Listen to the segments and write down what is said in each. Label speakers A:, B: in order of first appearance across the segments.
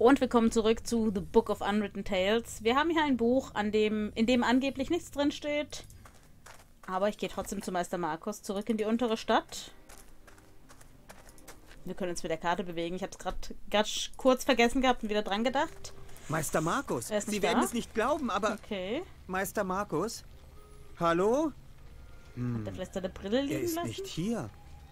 A: Und wir kommen zurück zu The Book of Unwritten Tales. Wir haben hier ein Buch, in dem angeblich nichts drin steht. Aber ich gehe trotzdem zu Meister Markus zurück in die untere Stadt. Wir können uns mit der Karte bewegen. Ich habe es gerade kurz vergessen gehabt und wieder dran gedacht.
B: Meister Markus, Sie
A: da?
B: werden es nicht glauben, aber...
A: Okay.
B: Meister Markus? Hallo?
A: Hat er vielleicht seine Brille liegen
B: Er ist
A: lassen?
B: nicht hier.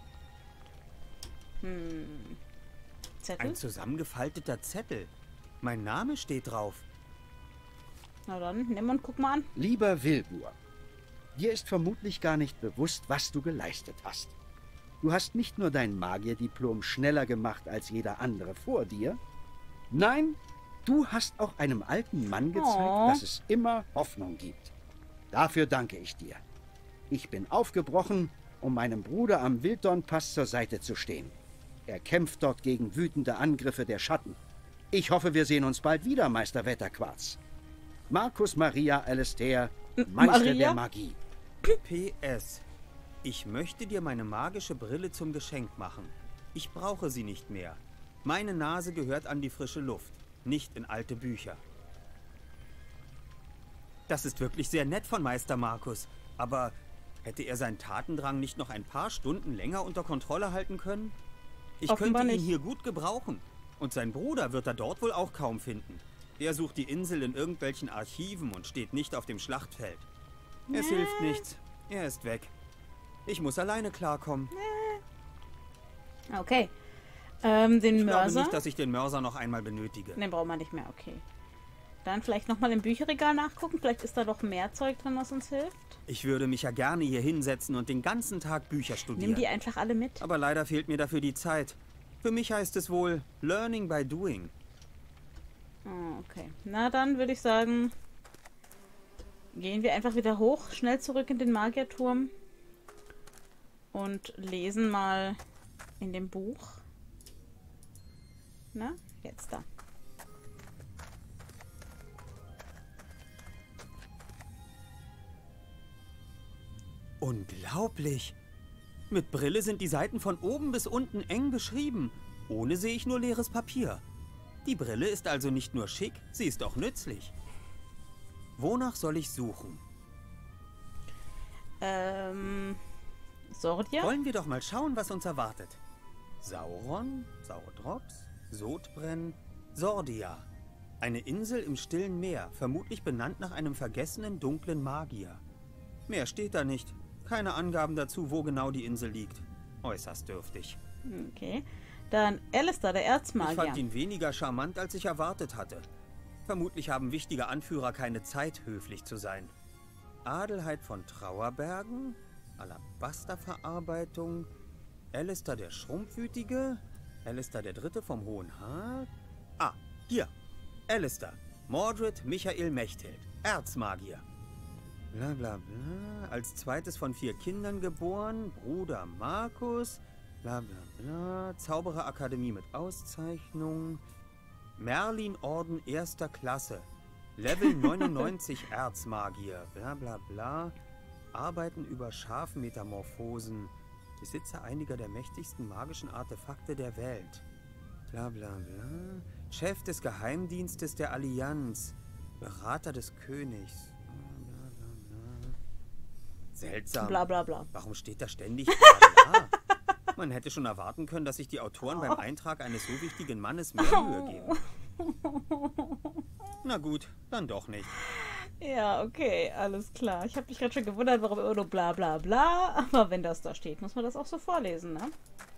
A: Zettel?
B: Ein zusammengefalteter Zettel. Mein Name steht drauf.
A: Na dann, nimm und guck mal an.
C: Lieber Wilbur, dir ist vermutlich gar nicht bewusst, was du geleistet hast. Du hast nicht nur dein Magierdiplom schneller gemacht als jeder andere vor dir. Nein, du hast auch einem alten Mann gezeigt, dass es immer Hoffnung gibt. Dafür danke ich dir. Ich bin aufgebrochen, um meinem Bruder am Wilddornpass zur Seite zu stehen. Er kämpft dort gegen wütende Angriffe der Schatten. Ich hoffe, wir sehen uns bald wieder, Meister Wetterquarz. Markus Maria Alastair, Meister der Magie.
B: PS. Ich möchte dir meine magische Brille zum Geschenk machen. Ich brauche sie nicht mehr. Meine Nase gehört an die frische Luft, nicht in alte Bücher. Das ist wirklich sehr nett von Meister Markus, aber hätte er seinen Tatendrang nicht noch ein paar Stunden länger unter Kontrolle halten können? Ich
A: Offenbar
B: könnte ihn
A: nicht.
B: hier gut gebrauchen. Und sein Bruder wird er dort wohl auch kaum finden. Der sucht die Insel in irgendwelchen Archiven und steht nicht auf dem Schlachtfeld. Es hilft nichts. Er ist weg. Ich muss alleine klarkommen.
A: Okay. Den
B: Ich glaube
A: Mörser.
B: nicht, dass ich den Mörser noch einmal benötige.
A: Den brauchen wir nicht mehr, okay. Dann vielleicht nochmal im Bücherregal nachgucken. Vielleicht ist da doch mehr Zeug drin, was uns hilft.
B: Ich würde mich ja gerne hier hinsetzen und den ganzen Tag Bücher studieren.
A: Nimm die einfach alle mit.
B: Aber leider fehlt mir dafür die Zeit. Für mich heißt es wohl Learning by Doing.
A: Oh, okay. Na dann würde ich sagen, gehen wir einfach wieder hoch, schnell zurück in den Magierturm und lesen mal in dem Buch. Na, jetzt da.
B: Unglaublich! Mit Brille sind die Seiten von oben bis unten eng beschrieben. Ohne sehe ich nur leeres Papier. Die Brille ist also nicht nur schick, sie ist auch nützlich. Wonach soll ich suchen?
A: Sordia?
B: Wollen wir doch mal schauen, was uns erwartet. Sauron, Saurodrops, Sodbrenn, Sordia. Eine Insel im stillen Meer, vermutlich benannt nach einem vergessenen dunklen Magier. Mehr steht da nicht. Keine Angaben dazu, wo genau die Insel liegt. Äußerst dürftig.
A: Okay. Dann Alastair, der
B: Ich
A: Erzmagier.
B: fand ihn weniger charmant, als ich erwartet hatte. Vermutlich haben wichtige Anführer keine Zeit, höflich zu sein. Adelheid von Trauerbergen, Alabasterverarbeitung, Alastair der Schrumpfwütige, Alastair der Dritte vom Hohen Haar. Ah, hier. Alastair, Mordred Michael Mechthild, Erzmagier. Bla bla bla, als zweites von 4 Kindern geboren, Bruder Markus, bla bla bla, Zaubererakademie mit Auszeichnung, Merlin-Orden 1. Klasse, Level 99 Erzmagier, bla bla bla, Arbeiten über Schafmetamorphosen, Besitzer einiger der mächtigsten magischen Artefakte der Welt, bla bla bla, Chef des Geheimdienstes der Allianz, Berater des Königs. Seltsam.
A: Bla bla bla.
B: Warum steht da ständig bla bla? Man hätte schon erwarten können, dass sich die Autoren beim Eintrag eines so wichtigen Mannes mehr Mühe geben. Na gut, dann doch nicht.
A: Ja, okay, alles klar. Ich habe mich gerade schon gewundert, warum immer nur bla bla bla. Aber wenn das da steht, muss man das auch so vorlesen, ne?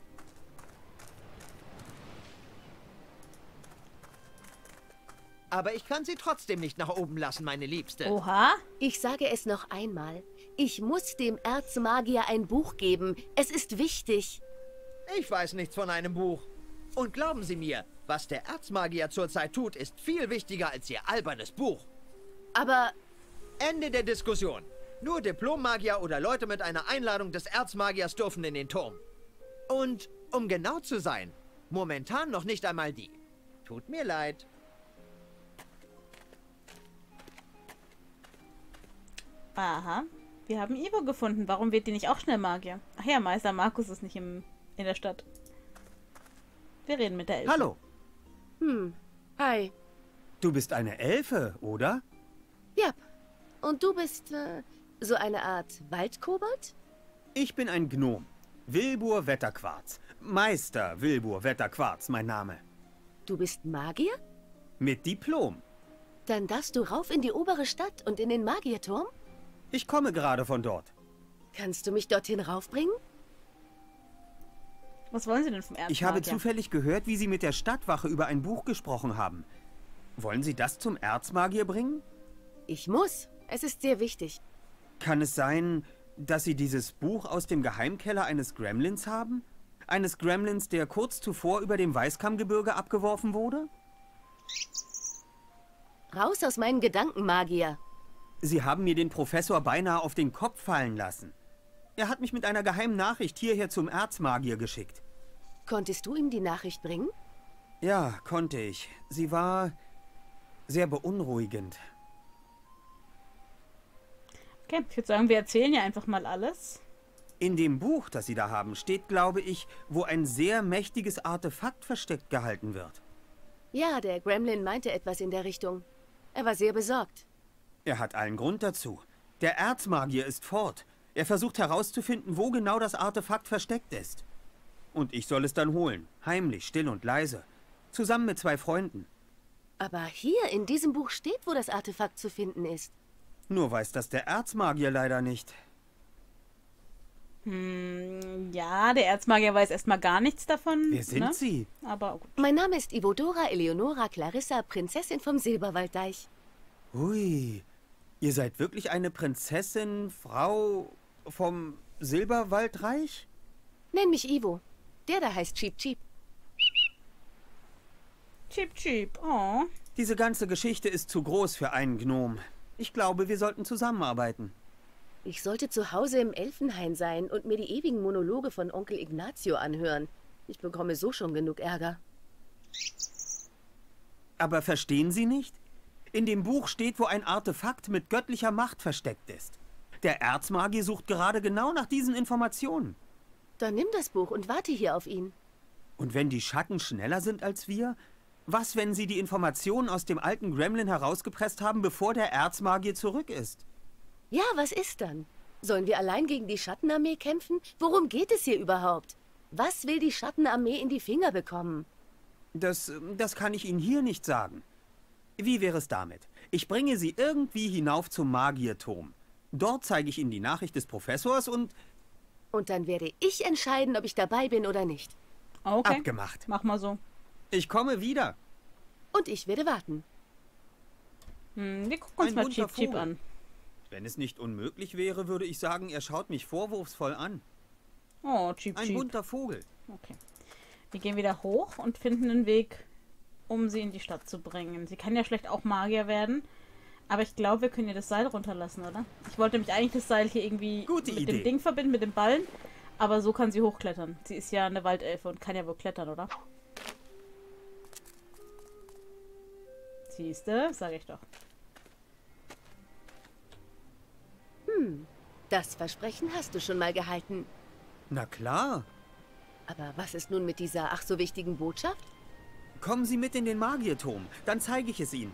D: Aber ich kann sie trotzdem nicht nach oben lassen, meine Liebste.
A: Oha.
E: Ich sage es noch einmal. Ich muss dem Erzmagier ein Buch geben. Es ist wichtig.
D: Ich weiß nichts von einem Buch. Und glauben Sie mir, was der Erzmagier zurzeit tut, ist viel wichtiger als Ihr albernes Buch.
E: Aber
D: Ende der Diskussion. Nur Diplommagier oder Leute mit einer Einladung des Erzmagiers dürfen in den Turm. Und um genau zu sein, momentan noch nicht einmal die. Tut mir leid.
A: Aha. Wir haben Ivo gefunden. Warum wird die nicht auch schnell Magier? Ach ja, Meister Markus ist nicht in der Stadt. Wir reden mit der Elfe.
B: Hallo,
E: Hi.
B: Du bist eine Elfe, oder?
E: Ja. Und du bist, so eine Art Waldkobold?
B: Ich bin ein Gnom. Wilbur Wetterquarz. Meister Wilbur Wetterquarz, mein Name.
E: Du bist Magier?
B: Mit Diplom.
E: Dann darfst du rauf in die obere Stadt und in den Magierturm?
B: Ich komme gerade von dort.
E: Kannst du mich dorthin raufbringen?
A: Was wollen Sie denn vom Erzmagier?
B: Ich habe zufällig gehört, wie Sie mit der Stadtwache über ein Buch gesprochen haben. Wollen Sie das zum Erzmagier bringen?
E: Ich muss. Es ist sehr wichtig.
B: Kann es sein, dass Sie dieses Buch aus dem Geheimkeller eines Gremlins haben? Eines Gremlins, der kurz zuvor über dem Weißkammgebirge abgeworfen wurde?
E: Raus aus meinen Gedanken, Magier.
B: Sie haben mir den Professor beinahe auf den Kopf fallen lassen. Er hat mich mit einer geheimen Nachricht hierher zum Erzmagier geschickt.
E: Konntest du ihm die Nachricht bringen?
B: Ja, konnte ich. Sie war sehr beunruhigend.
A: Okay, ich würde sagen, wir erzählen ja einfach mal alles.
B: In dem Buch, das Sie da haben, steht, glaube ich, wo ein sehr mächtiges Artefakt versteckt gehalten wird.
E: Ja, der Gremlin meinte etwas in der Richtung. Er war sehr besorgt.
B: Er hat allen Grund dazu. Der Erzmagier ist fort. Er versucht herauszufinden, wo genau das Artefakt versteckt ist. Und ich soll es dann holen. Heimlich, still und leise. Zusammen mit 2 Freunden.
E: Aber hier in diesem Buch steht, wo das Artefakt zu finden ist.
B: Nur weiß das der Erzmagier leider nicht.
A: Ja, der Erzmagier weiß erstmal gar nichts davon.
B: Wer sind Sie?
A: Aber gut.
E: Mein Name ist Ivodora Eleonora Clarissa, Prinzessin vom Silberwalddeich.
B: Ui, ihr seid wirklich eine Prinzessin, Frau vom Silberwaldreich?
E: Nenn mich Ivo. Der da heißt Cheep Cheep.
A: Cheep, cheep. Oh.
B: Diese ganze Geschichte ist zu groß für einen Gnom. Ich glaube, wir sollten zusammenarbeiten.
E: Ich sollte zu Hause im Elfenhain sein und mir die ewigen Monologe von Onkel Ignazio anhören. Ich bekomme so schon genug Ärger.
B: Aber verstehen Sie nicht? In dem Buch steht, wo ein Artefakt mit göttlicher Macht versteckt ist. Der Erzmagier sucht gerade genau nach diesen Informationen.
E: Dann nimm das Buch und warte hier auf ihn.
B: Und wenn die Schatten schneller sind als wir? Was, wenn sie die Informationen aus dem alten Gremlin herausgepresst haben, bevor der Erzmagier zurück ist?
E: Ja, was ist dann? Sollen wir allein gegen die Schattenarmee kämpfen? Worum geht es hier überhaupt? Was will die Schattenarmee in die Finger bekommen?
B: Das kann ich Ihnen hier nicht sagen. Wie wäre es damit? Ich bringe Sie irgendwie hinauf zum Magierturm. Dort zeige ich Ihnen die Nachricht des Professors und...
E: Und dann werde ich entscheiden, ob ich dabei bin oder nicht.
A: Okay.
B: Abgemacht.
A: Mach mal so.
B: Ich komme wieder.
E: Und ich werde warten.
A: Wir gucken uns
B: Ein
A: mal
B: bunter
A: Cheep Cheep
B: Vogel.
A: an.
B: Wenn es nicht unmöglich wäre, würde ich sagen, er schaut mich vorwurfsvoll an.
A: Oh, Cheep
B: Ein
A: Cheep.
B: bunter Vogel.
A: Okay. Wir gehen wieder hoch und finden einen Weg, um sie in die Stadt zu bringen. Sie kann ja schlecht auch Magier werden. Aber ich glaube, wir können ihr das Seil runterlassen, oder? Ich wollte nämlich eigentlich das Seil hier irgendwie
B: Gute
A: mit
B: Idee.
A: dem Ding verbinden, mit dem Ballen. Aber so kann sie hochklettern. Sie ist ja eine Waldelfe und kann ja wohl klettern, oder? Siehste, sage ich doch.
E: Das Versprechen hast du schon mal gehalten.
B: Na klar.
E: Aber was ist nun mit dieser ach so wichtigen Botschaft?
B: Kommen Sie mit in den Magierturm. Dann zeige ich es Ihnen.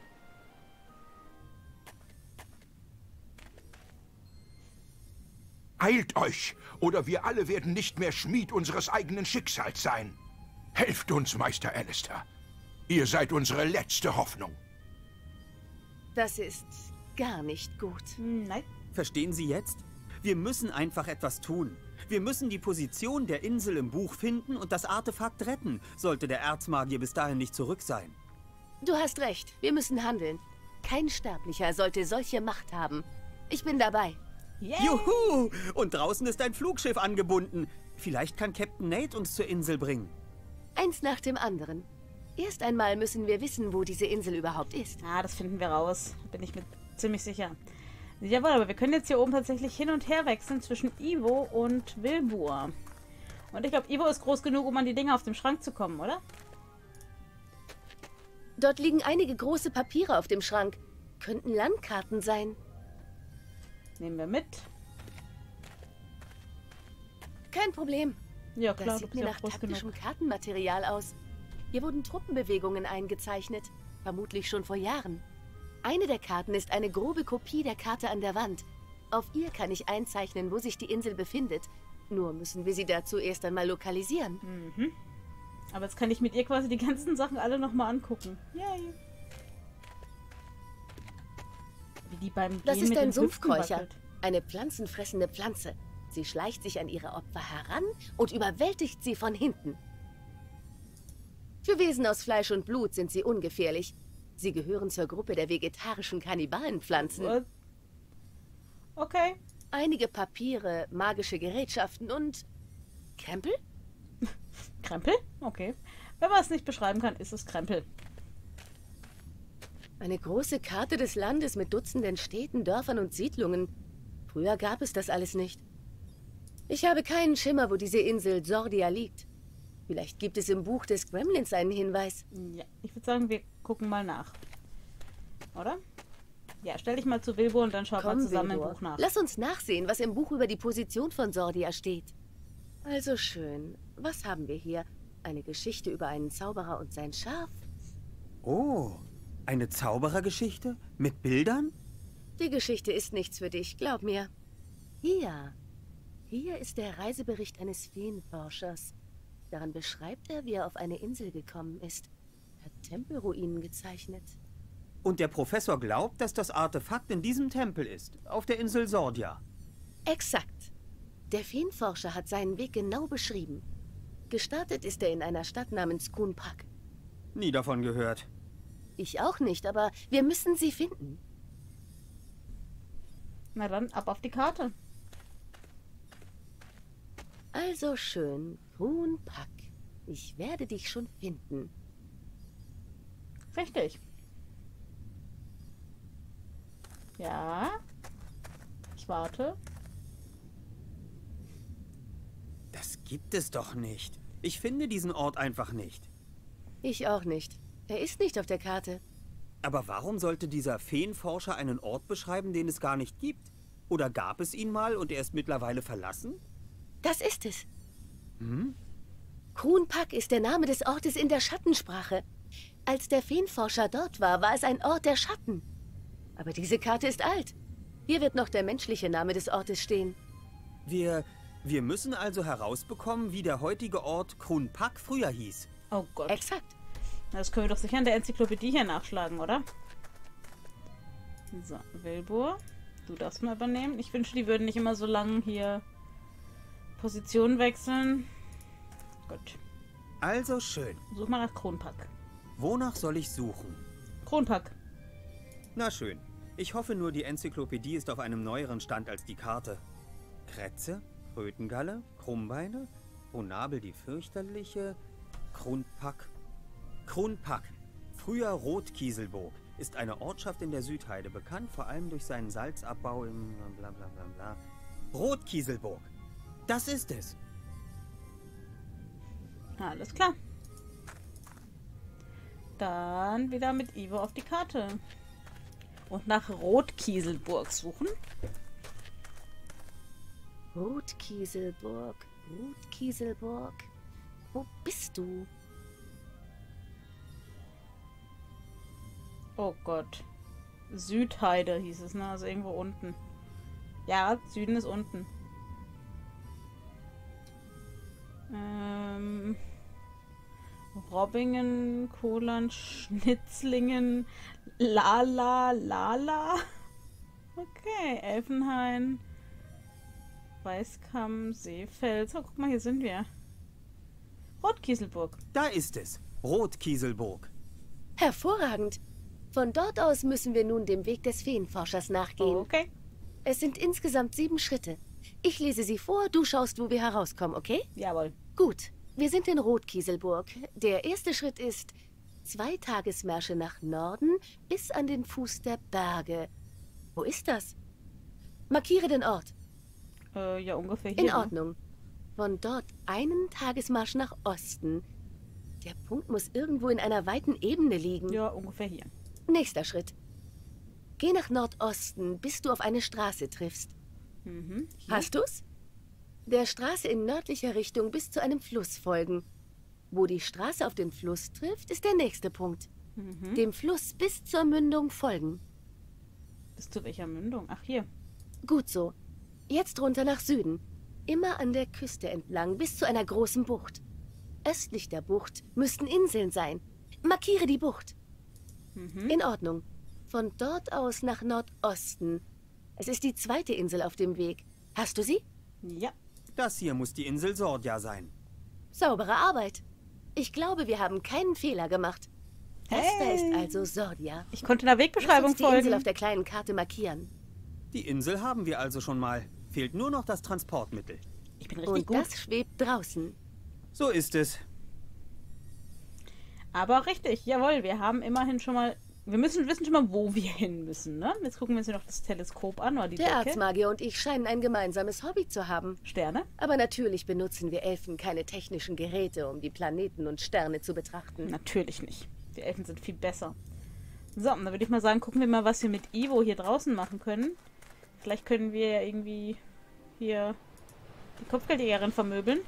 F: Eilt euch, oder wir alle werden nicht mehr Schmied unseres eigenen Schicksals sein. Helft uns, Meister Alistair. Ihr seid unsere letzte Hoffnung.
E: Das ist gar nicht gut.
A: Nein.
B: Verstehen Sie jetzt? Wir müssen einfach etwas tun. Wir müssen die Position der Insel im Buch finden und das Artefakt retten, sollte der Erzmagier bis dahin nicht zurück sein.
E: Du hast recht, wir müssen handeln. Kein Sterblicher sollte solche Macht haben. Ich bin dabei.
A: Yay!
B: Juhu! Und draußen ist ein Flugschiff angebunden. Vielleicht kann Captain Nate uns zur Insel bringen.
E: Eins nach dem anderen. Erst einmal müssen wir wissen, wo diese Insel überhaupt ist.
A: Ah, das finden wir raus. Bin ich mir ziemlich sicher. Jawohl, aber wir können jetzt hier oben tatsächlich hin und her wechseln zwischen Ivo und Wilbur. Und ich glaube, Ivo ist groß genug, um an die Dinger auf dem Schrank zu kommen, oder?
E: Dort liegen einige große Papiere auf dem Schrank. Könnten Landkarten sein.
A: Nehmen wir mit.
E: Kein Problem.
A: Ja, klar,
E: Das
A: du
E: sieht
A: bist
E: mir
A: ja
E: nach
A: groß genug.
E: taktischem Kartenmaterial aus. Hier wurden Truppenbewegungen eingezeichnet, vermutlich schon vor Jahren. Eine der Karten ist eine grobe Kopie der Karte an der Wand. Auf ihr kann ich einzeichnen, wo sich die Insel befindet. Nur müssen wir sie dazu erst einmal lokalisieren.
A: Mhm. Aber jetzt kann ich mit ihr quasi die ganzen Sachen alle nochmal angucken. Yay. Wie die beim
E: Das
A: Gehen
E: ist
A: mit
E: ein
A: den Hüften
E: Sumpfkeucher,
A: wackelt.
E: eine pflanzenfressende Pflanze. Sie schleicht sich an ihre Opfer heran und überwältigt sie von hinten. Für Wesen aus Fleisch und Blut sind sie ungefährlich. Sie gehören zur Gruppe der vegetarischen Kannibalenpflanzen.
A: What? Okay.
E: Einige Papiere, magische Gerätschaften und... Krempel?
A: Krempel? Okay. Wenn man es nicht beschreiben kann, ist es Krempel.
E: Eine große Karte des Landes mit Dutzenden Städten, Dörfern und Siedlungen. Früher gab es das alles nicht. Ich habe keinen Schimmer, wo diese Insel Sordia liegt. Vielleicht gibt es im Buch des Gremlins einen Hinweis.
A: Ja, ich würde sagen, wir gucken mal nach. Oder? Ja, stell dich mal zu Wilbur und dann schauen wir
E: Komm,
A: zusammen
E: Wilbur.
A: im Buch nach.
E: Lass uns nachsehen, was im Buch über die Position von Sordia steht. Also schön. Was haben wir hier? Eine Geschichte über einen Zauberer und sein Schaf?
B: Oh, eine Zauberergeschichte? Mit Bildern?
E: Die Geschichte ist nichts für dich, glaub mir. Hier ist der Reisebericht eines Feenforschers. Darin beschreibt er, wie er auf eine Insel gekommen ist. Er hat Tempelruinen gezeichnet.
B: Und der Professor glaubt, dass das Artefakt in diesem Tempel ist, auf der Insel Sordia.
E: Exakt. Der Feenforscher hat seinen Weg genau beschrieben. Gestartet ist er in einer Stadt namens Kunpak.
B: Nie davon gehört.
E: Ich auch nicht, aber wir müssen sie finden.
A: Na dann, ab auf die Karte.
E: Also schön, Kunpak. Ich werde dich schon finden.
A: Richtig. Ja. Ich warte.
B: Das gibt es doch nicht. Ich finde diesen Ort einfach nicht.
E: Ich auch nicht. Er ist nicht auf der Karte.
B: Aber warum sollte dieser Feenforscher einen Ort beschreiben, den es gar nicht gibt? Oder gab es ihn mal und er ist mittlerweile verlassen?
E: Das ist es. Kunpak ist der Name des Ortes in der Schattensprache. Als der Feenforscher dort war, war es ein Ort der Schatten. Aber diese Karte ist alt. Hier wird noch der menschliche Name des Ortes stehen.
B: Wir müssen also herausbekommen, wie der heutige Ort Kunpak früher hieß.
A: Oh Gott.
E: Exakt.
A: Das können wir doch sicher in der Enzyklopädie hier nachschlagen, oder? So, Wilbur. Du darfst mal übernehmen. Ich wünschte, die würden nicht immer so lang hier Position wechseln. Gut.
B: Also schön.
A: Such mal nach Kronpack.
B: Wonach soll ich suchen?
A: Kronpack.
B: Na schön. Ich hoffe nur, die Enzyklopädie ist auf einem neueren Stand als die Karte. Krätze, Krötengalle, Krummbeine, Bonabel die fürchterliche, Krunpak. Krunpak, früher Rotkieselburg, ist eine Ortschaft in der Südheide, bekannt vor allem durch seinen Salzabbau im blablabla. Rotkieselburg. Das ist es.
A: Alles klar. Dann wieder mit Ivo auf die Karte. Und nach Rotkieselburg suchen.
E: Rotkieselburg, Rotkieselburg. Wo bist du?
A: Oh Gott. Südheide hieß es, ne? Also irgendwo unten. Ja, Süden ist unten. Robbingen, Koland, Schnitzlingen, Lala. Okay, Elfenhain, Weißkamm, Seefeld. So, guck mal, hier sind wir. Rotkieselburg.
B: Da ist es. Rotkieselburg.
E: Hervorragend. Von dort aus müssen wir nun dem Weg des Feenforschers nachgehen.
A: Okay.
E: Es sind insgesamt 7 Schritte. Ich lese sie vor, du schaust, wo wir herauskommen, okay?
A: Jawohl.
E: Gut, wir sind in Rotkieselburg. Der erste Schritt ist 2 Tagesmärsche nach Norden bis an den Fuß der Berge. Wo ist das? Markiere den Ort.
A: Ja, ungefähr hier.
E: In
A: ne?
E: Ordnung. Von dort einen Tagesmarsch nach Osten. Der Punkt muss irgendwo in einer weiten Ebene liegen.
A: Ja, ungefähr hier.
E: Nächster Schritt. Geh nach Nordosten, bis du auf eine Straße triffst.
A: Mhm. Hier.
E: Hast du's? Der Straße in nördlicher Richtung bis zu einem Fluss folgen. Wo die Straße auf den Fluss trifft, ist der nächste Punkt. Dem Fluss bis zur Mündung folgen.
A: Bis zu welcher Mündung? Ach, hier.
E: Gut so. Jetzt runter nach Süden. Immer an der Küste entlang, bis zu einer großen Bucht. Östlich der Bucht müssten Inseln sein. Markiere die Bucht. In Ordnung. Von dort aus nach Nordosten. Es ist die zweite Insel auf dem Weg. Hast du sie?
A: Ja.
B: Das hier muss die Insel Sordia sein.
E: Saubere Arbeit. Ich glaube, wir haben keinen Fehler gemacht. Das da ist also Sordia.
A: Ich konnte einer
E: Lass
A: Wegbeschreibung
E: uns die Insel
A: folgen.
E: auf der kleinen Karte markieren.
B: Die Insel haben wir also schon mal. Fehlt nur noch das Transportmittel.
A: Ich bin richtig
E: Und
A: gut.
E: das schwebt draußen.
B: So ist es.
A: Aber richtig, jawohl, wir haben immerhin schon mal... Wir wissen schon mal, wo wir hin müssen, ne? Jetzt gucken wir uns hier noch das Teleskop an oder die
E: Der
A: Decke.
E: Erzmagier und ich scheinen ein gemeinsames Hobby zu haben.
A: Sterne.
E: Aber natürlich benutzen wir Elfen keine technischen Geräte, um die Planeten und Sterne zu betrachten.
A: Natürlich nicht. Die Elfen sind viel besser. So, dann würde ich mal sagen, gucken wir mal, was wir mit Ivo hier draußen machen können. Vielleicht können wir ja irgendwie hier die Kopfgeldjägerin vermöbeln.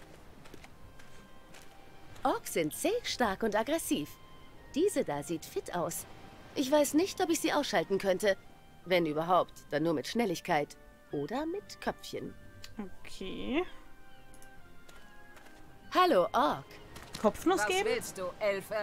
E: Orks sind sehr stark und aggressiv. Diese da sieht fit aus. Ich weiß nicht, ob ich sie ausschalten könnte. Wenn überhaupt, dann nur mit Schnelligkeit. Oder mit Köpfchen.
A: Okay.
E: Hallo, Ork.
A: Kopfnuss
G: Was
A: geben?
G: willst du, Elfe?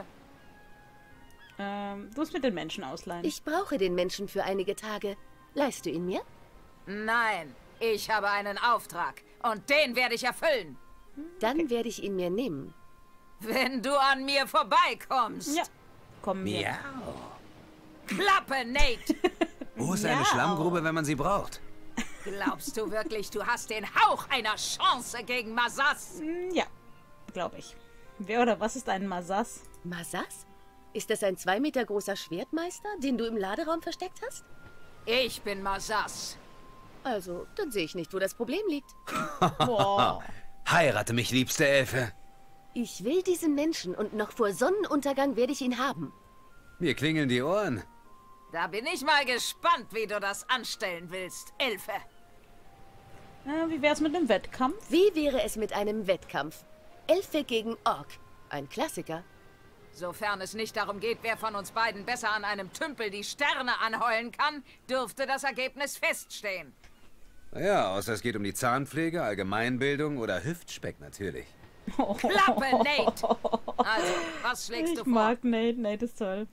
A: Du musst mit den Menschen ausleihen.
E: Ich brauche den Menschen für einige Tage. Leihst du ihn mir?
G: Nein, ich habe einen Auftrag und den werde ich erfüllen.
E: Dann werde ich ihn mir nehmen.
G: Wenn du an mir vorbeikommst.
A: Ja. Kommen wir.
G: Klappe, Nate!
H: Wo ist eine Schlammgrube, wenn man sie braucht?
G: Glaubst du wirklich, du hast den Hauch einer Chance gegen Masas?
A: Ja, glaube ich. Wer oder was ist ein Masas?
E: Masas? Ist das ein 2 Meter großer Schwertmeister, den du im Laderaum versteckt hast?
G: Ich bin Masas.
E: Also, dann sehe ich nicht, wo das Problem liegt.
A: Boah.
H: Heirate mich, liebste Elfe.
E: Ich will diesen Menschen und noch vor Sonnenuntergang werde ich ihn haben.
H: Mir klingeln die Ohren.
G: Da bin ich mal gespannt, wie du das anstellen willst, Elfe.
A: Wie wär's mit einem Wettkampf?
E: Wie wäre es mit einem Wettkampf? Elfe gegen Ork. Ein Klassiker.
G: Sofern es nicht darum geht, wer von uns beiden besser an einem Tümpel die Sterne anheulen kann, dürfte das Ergebnis feststehen.
H: Ja, außer es geht um die Zahnpflege, Allgemeinbildung oder Hüftspeck natürlich.
G: Klappe, Nate! Also, was schlägst du
A: Ich
G: vor?
A: mag Nate. Nate ist toll.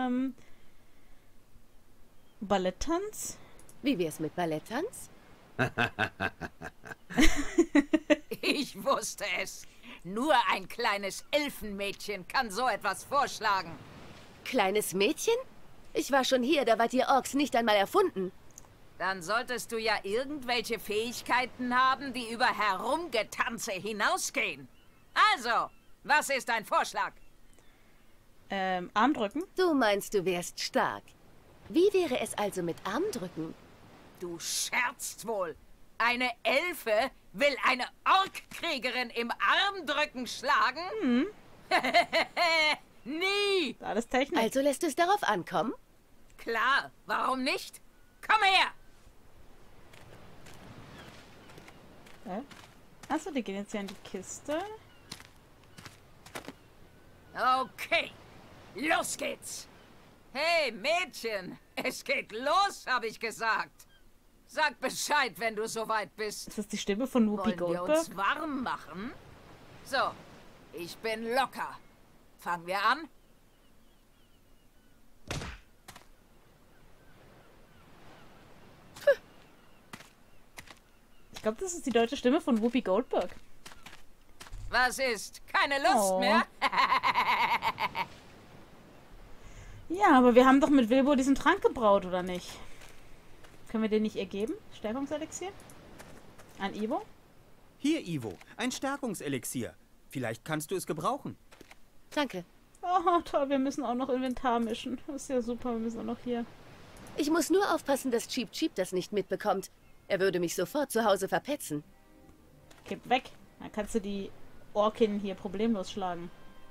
A: Balletttanz?
E: Wie wär's mit Balletttanz?
G: Ich wusste es. Nur ein kleines Elfenmädchen kann so etwas vorschlagen.
E: Kleines Mädchen? Ich war schon hier, da wart ihr Orks nicht einmal erfunden.
G: Dann solltest du ja irgendwelche Fähigkeiten haben, die über Herumgetanze hinausgehen. Also, was ist dein Vorschlag?
A: Armdrücken?
E: Du meinst, du wärst stark. Wie wäre es also mit Armdrücken?
G: Du scherzt wohl. Eine Elfe will eine Orkkriegerin im Armdrücken schlagen? Nie!
A: Alles Technik.
E: Also lässt es darauf ankommen?
G: Klar, warum nicht? Komm her!
A: Achso, die gehen jetzt hier in die Kiste.
G: Okay, los geht's. Hey, Mädchen, es geht los, habe ich gesagt. Sag Bescheid, wenn du soweit bist.
A: Ist das die Stimme von Whoopi
G: Wollen wir
A: Goldberg?
G: uns warm machen? So, ich bin locker. Fangen wir an?
A: Ich glaube, das ist die deutsche Stimme von Whoopi Goldberg.
G: Was ist? Keine Lust
A: Oh.
G: mehr?
A: Ja, aber wir haben doch mit Wilbur diesen Trank gebraut, oder nicht? Können wir den nicht ihr geben? Stärkungselixier? An Ivo?
B: Hier, Ivo, ein Stärkungselixier. Vielleicht kannst du es gebrauchen.
E: Danke.
A: Oh, toll, wir müssen auch noch Inventar mischen. Das ist ja super, wir müssen auch noch hier.
E: Ich muss nur aufpassen, dass Cheep Cheep das nicht mitbekommt. Er würde mich sofort zu Hause verpetzen.
A: Kipp weg. Dann kannst du die Orkin hier problemlos schlagen.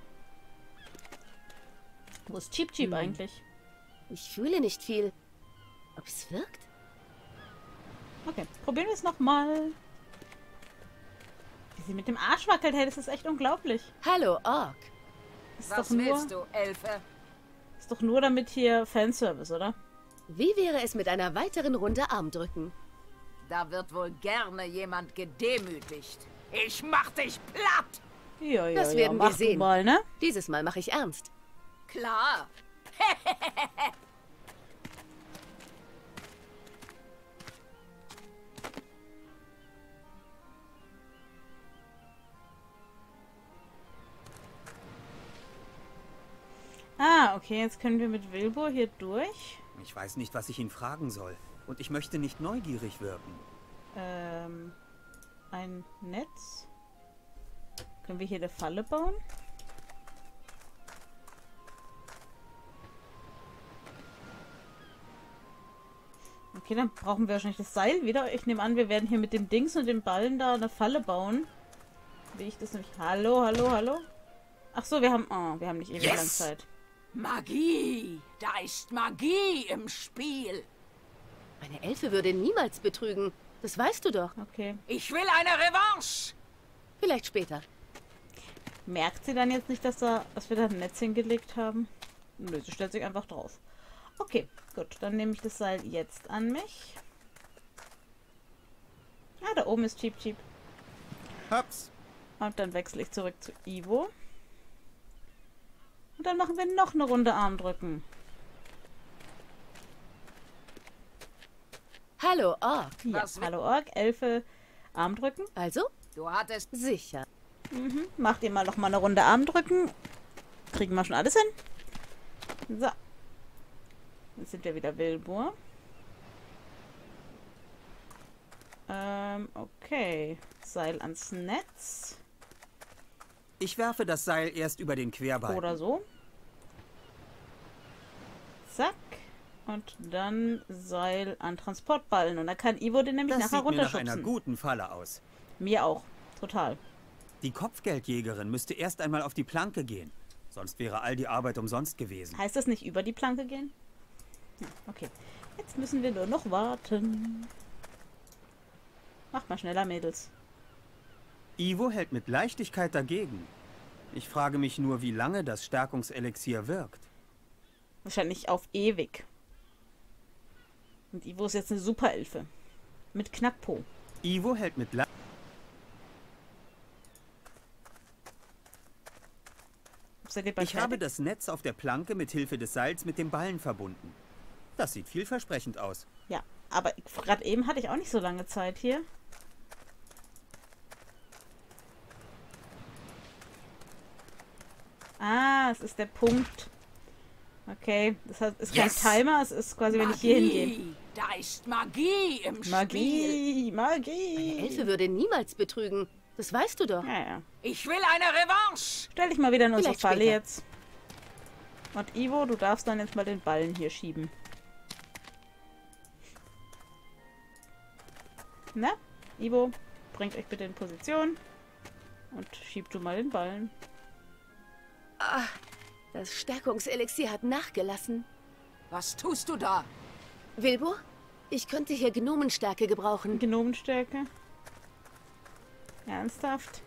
A: Wo ist Cheep Cheep eigentlich?
E: Ich fühle nicht viel. Ob es wirkt?
A: Okay, probieren wir es nochmal. Wie sie mit dem Arsch wackelt, hey, das ist echt unglaublich.
E: Hallo, Ork.
A: Das
G: Was willst du, Elfe?
A: ist doch nur damit hier Fanservice, oder?
E: Wie wäre es mit einer weiteren Runde Armdrücken?
G: Da wird wohl gerne jemand gedemütigt. Ich mach dich platt!
A: Ja, ja,
E: Das
A: ja,
E: werden wir
A: mach du
E: sehen.
A: mal, ne?
E: Dieses Mal mache ich ernst.
G: Klar.
A: Ah, okay, jetzt können wir mit Wilbur hier durch.
B: Ich weiß nicht, was ich ihn fragen soll. Und ich möchte nicht neugierig wirken.
A: Ein Netz. Können wir hier eine Falle bauen? Okay, dann brauchen wir wahrscheinlich das Seil wieder. Ich nehme an, wir werden hier mit dem Dings und dem Ballen da eine Falle bauen. Wie ich das nämlich... Hallo, hallo, hallo? Ach so, wir haben... Oh, wir haben nicht ewig lang Zeit.
G: Magie! Da ist Magie im Spiel!
E: Eine Elfe würde niemals betrügen. Das weißt du doch.
A: Okay.
G: Ich will eine Revanche!
E: Vielleicht später.
A: Merkt sie dann jetzt nicht, dass wir da ein Netz hingelegt haben? Nö, sie stellt sich einfach drauf. Okay, gut. Dann nehme ich das Seil jetzt an mich. Ah, da oben ist Cheep Cheep.
B: Hab's.
A: Und dann wechsle ich zurück zu Ivo. Und dann machen wir noch eine Runde Armdrücken.
E: Hallo, Ork.
A: Ja,
G: Was
A: hallo Ork, Elfe, Armdrücken.
E: Also?
G: Du hattest...
E: Sicher.
A: Macht ihr mal noch mal eine Runde Armdrücken. Kriegen wir schon alles hin. So. Jetzt sind wir wieder Wilbur. Okay. Seil ans Netz.
B: Ich werfe das Seil erst über den Querbalken.
A: Oder so. Zack. Und dann Seil an Transportballen. Und dann kann Ivo den nämlich
B: Das
A: nachher
B: sieht mir nach einer
A: runterschubsen.
B: guten Falle aus.
A: Mir auch. Total.
B: Die Kopfgeldjägerin müsste erst einmal auf die Planke gehen. Sonst wäre all die Arbeit umsonst gewesen.
A: Heißt das nicht über die Planke gehen? Ja, okay. Jetzt müssen wir nur noch warten. Macht mal schneller, Mädels.
B: Ivo hält mit Leichtigkeit dagegen. Ich frage mich nur, wie lange das Stärkungselixier wirkt.
A: Wahrscheinlich auf ewig. Und Ivo ist jetzt eine Superelfe. Mit Knackpo.
B: Ivo hält mit Ich habe das Netz auf der Planke mit Hilfe des Seils mit dem Ballen verbunden. Das sieht vielversprechend aus.
A: Ja, aber gerade eben hatte ich auch nicht so lange Zeit hier. Ah, es ist der Punkt. Okay, das heißt, es ist kein Timer, es ist quasi, wenn ich hier hingehe.
G: Da ist Magie im Spiel!
A: Magie,
E: Eine
A: Magie.
E: Elfe würde niemals betrügen. Das weißt du doch.
A: Ja, ja.
G: Ich will eine Revanche!
A: Stell dich mal wieder in unsere
E: Vielleicht
A: Falle
E: später.
A: jetzt. Und Ivo, du darfst dann jetzt mal den Ballen hier schieben. Na, Ivo, bringt euch bitte in Position. Und schiebt du mal den Ballen.
E: Das Stärkungselixier hat nachgelassen.
G: Was tust du da?
E: Wilbur, ich könnte hier Gnomenstärke gebrauchen.
A: Gnomenstärke. Ernsthaft?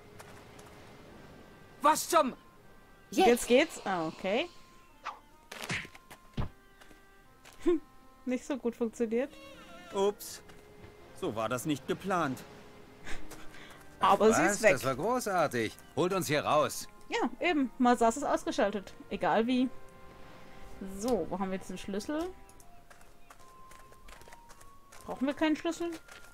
G: Was zum...
A: Jetzt geht's? Ah, okay. Nicht so gut funktioniert.
B: Ups. So war das nicht geplant.
A: Aber sie
H: Was?
A: ist weg.
H: Das war großartig. Holt uns hier raus.
A: Ja, eben. Mal saß es ausgeschaltet. Egal wie. So, wo haben wir jetzt den Schlüssel? Brauchen wir keinen Schlüssel?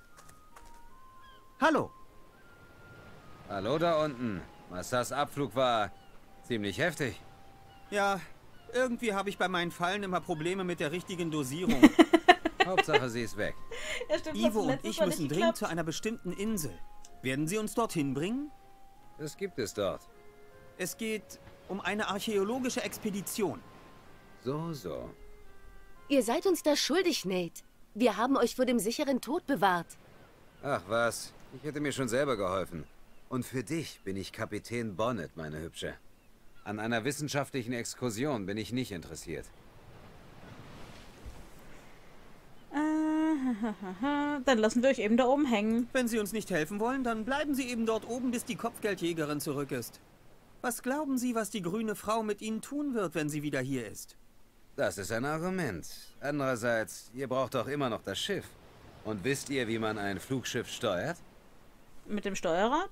B: Hallo.
H: Hallo da unten. Massas Abflug war ziemlich heftig.
B: Ja, irgendwie habe ich bei meinen Fallen immer Probleme mit der richtigen Dosierung.
H: Hauptsache, sie ist weg.
A: Ja, stimmt,
B: Ivo und ich müssen dringend zu einer bestimmten Insel. Werden Sie uns dorthin bringen?
H: Das gibt es dort.
B: Es geht um eine archäologische Expedition.
H: So.
E: Ihr seid uns das schuldig, Nate. Wir haben euch vor dem sicheren Tod bewahrt.
H: Ach was, ich hätte mir schon selber geholfen. Und für dich bin ich Kapitän Bonnet, meine Hübsche. An einer wissenschaftlichen Exkursion bin ich nicht interessiert.
A: Dann lassen wir euch eben da oben hängen.
B: Wenn Sie uns nicht helfen wollen, dann bleiben Sie eben dort oben, bis die Kopfgeldjägerin zurück ist. Was glauben Sie, was die grüne Frau mit Ihnen tun wird, wenn sie wieder hier ist?
H: Das ist ein Argument. Andererseits, ihr braucht doch immer noch das Schiff. Und wisst ihr, wie man ein Flugschiff steuert?
A: Mit dem Steuerrad?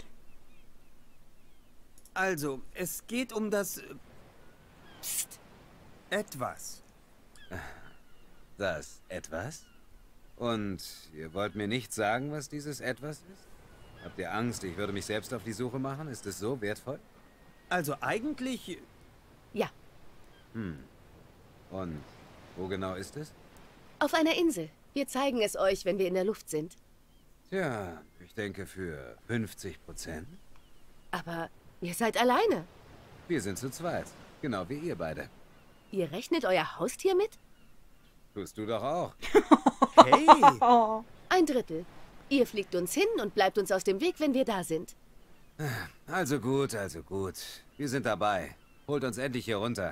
B: Also, es geht um das... Psst. Etwas.
H: Das Etwas? Und ihr wollt mir nicht sagen, was dieses Etwas ist? Habt ihr Angst, ich würde mich selbst auf die Suche machen? Ist es so wertvoll?
B: Also eigentlich...
E: Ja,
H: Und wo genau ist es?
E: auf einer Insel. Wir zeigen es euch, wenn wir in der Luft sind.
H: Tja, ich denke für 50%.
E: Aber ihr seid alleine.
H: Wir sind zu zweit. Genau wie ihr beide.
E: Ihr rechnet euer Haustier mit?
H: Tust du doch auch.
B: Hey!
A: Oh.
E: 1/3. Ihr fliegt uns hin und bleibt uns aus dem Weg, wenn wir da sind.
H: Also gut, also gut. Wir sind dabei. Holt uns endlich hier runter.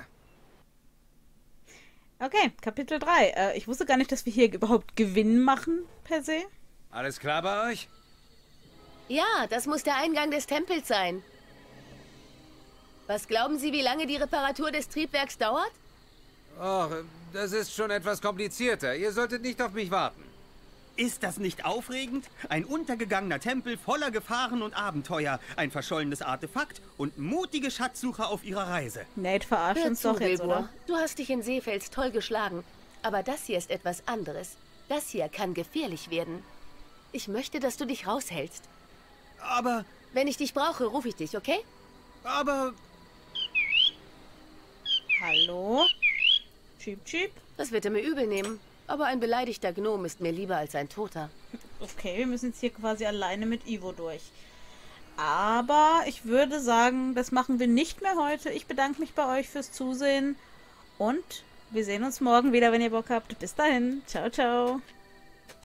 A: Okay, Kapitel 3. Ich wusste gar nicht, dass wir hier überhaupt Gewinn machen, per se.
H: Alles klar bei euch?
E: Ja, das muss der Eingang des Tempels sein. Was glauben Sie, wie lange die Reparatur des Triebwerks dauert?
H: Och, das ist schon etwas komplizierter. Ihr solltet nicht auf mich warten.
B: Ist das nicht aufregend? Ein untergegangener Tempel voller Gefahren und Abenteuer, ein verschollenes Artefakt und mutige Schatzsucher auf ihrer Reise.
A: Nate verarscht
E: Hör
A: uns
E: zu,
A: doch jetzt,
E: Wilbur.
A: oder?
E: Du hast dich in Seefels toll geschlagen. Aber das hier ist etwas anderes. Das hier kann gefährlich werden. Ich möchte, dass du dich raushältst.
B: Aber...
E: Wenn ich dich brauche, rufe ich dich, okay?
B: aber...
A: Hallo? Cheep, cheep.
E: Das wird er mir übel nehmen. Aber ein beleidigter Gnom ist mir lieber als ein Toter.
A: Okay, wir müssen jetzt hier quasi alleine mit Ivo durch. Aber ich würde sagen, das machen wir nicht mehr heute. Ich bedanke mich bei euch fürs Zusehen. Und wir sehen uns morgen wieder, wenn ihr Bock habt. Bis dahin. Ciao, ciao.